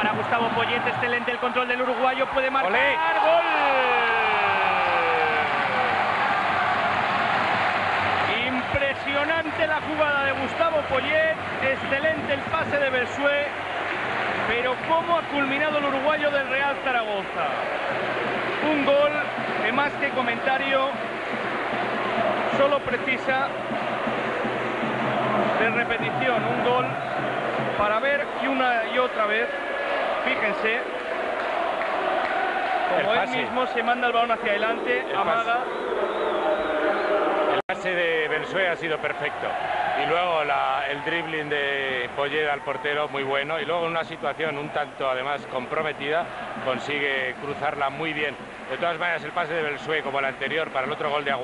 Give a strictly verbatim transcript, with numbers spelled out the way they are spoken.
para Gustavo Poyet, excelente el control del uruguayo, puede marcar. ¡Olé! ¡Gol! Impresionante la jugada de Gustavo Poyet, excelente el pase de Belsué, pero cómo ha culminado el uruguayo del Real Zaragoza. Un gol que más que comentario solo precisa de repetición, un gol para ver y una y otra vez. Fíjense como él mismo se manda el balón hacia adelante, el amaga. Pase. El pase de Belsué ha sido perfecto. Y luego la, el dribbling de Poyet al portero muy bueno. Y luego en una situación un tanto además comprometida consigue cruzarla muy bien. De todas maneras el pase de Belsué como el anterior para el otro gol de Aguado